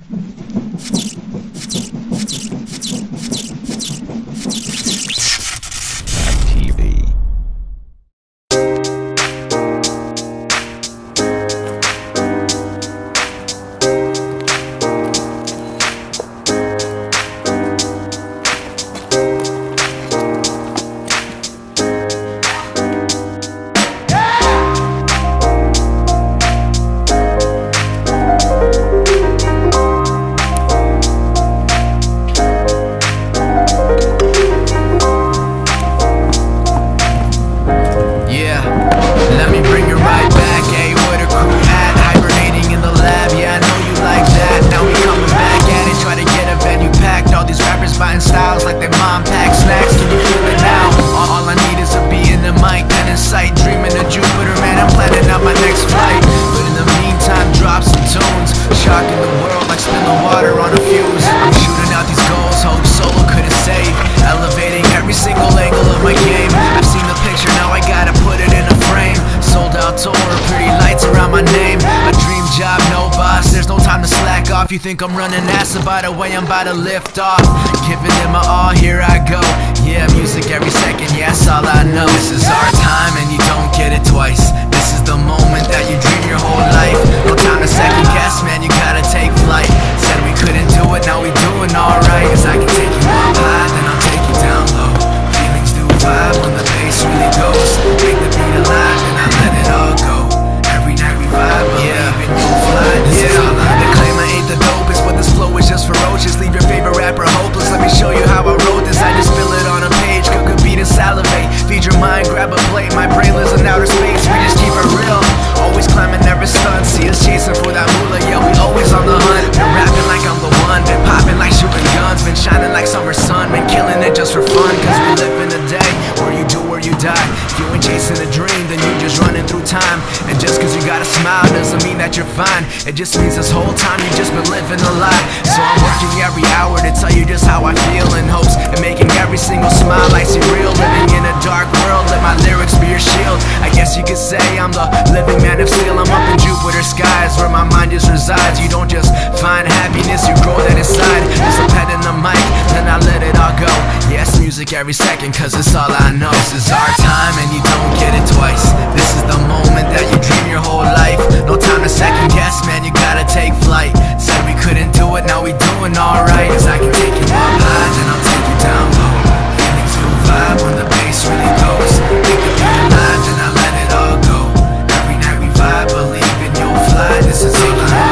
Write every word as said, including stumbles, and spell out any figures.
T V. Styles like their mom pack snacks, can you feel it now? All, all I need is a bee in the mic, pen in sight, dreaming of Jupiter, man, I'm planning out my next flight. But in the meantime, drop some tunes, shocking the world like spilling water on a fuse. I'm shooting out these goals, hope solo couldn't save, elevating every single angle of my game. I've seen the picture, now I gotta put it in a frame. Sold out tour, pretty lights around my name. A dream job, no boss, there's no time to slack off. You think I'm running NASA, by the way I'm about to lift off. Giving it my all, here I go. Yeah, music every second, yeah, that's all I know. This is our time and you don't get it twice. This is the moment that you dream your whole life. No time to second guess, man, you gotta take flight. Said we couldn't do it, now we doing alright. Cause I can take you up high, then I'll take you down low. Feelings do vibe when the bass really goes. Make the beat alive, then I let it all go. Every night we vibe, believe yeah. in you'll fly. This yeah. is all I know. They claim I ain't the dopest, but this flow is just ferocious. Leave your favorite rapper hopeless. Let me show you how I wrote this. I just spill it on a page, cook a beat and salivate. Feed your mind, grab a plate. My brain lives in outer space. We just keep it real. Always climbing, never stunt. See us chasing for that moolah. Yeah, we always on the hunt. Been rapping like I'm the one. Been popping like shooting guns. Been shining like summer sun. Been killing it just for fun. Cause we live in a day where you do where you die. If you ain't chasing a dream, then you just running through time. And just cause you got a smile doesn't mean that you're fine. It just means this whole time you just been living a lie. So I'm working every hour to tell you just how I feel, in hopes and making every single smile like surreal. Living in a dark world, let my lyrics be your shield. I guess you could say I'm the living man of steel. I'm up in Jupiter skies where my mind just resides. You don't just find happiness, you grow that inside. There's a pet in the mic, then I let it all go. Yes, music every second, cause it's all I know. This is our time and you don't get it twice. This is the moment that you dream your whole life. No time to second guess, man, you gotta take flight. Said we couldn't do it, now we doing alright. Cause I can take you up high, then I'll take you down low. Feelings do vibe when the bass really goes. Make the beat alive, then I let it all go. Every night we vibe, believe in you'll fly. This is all I know.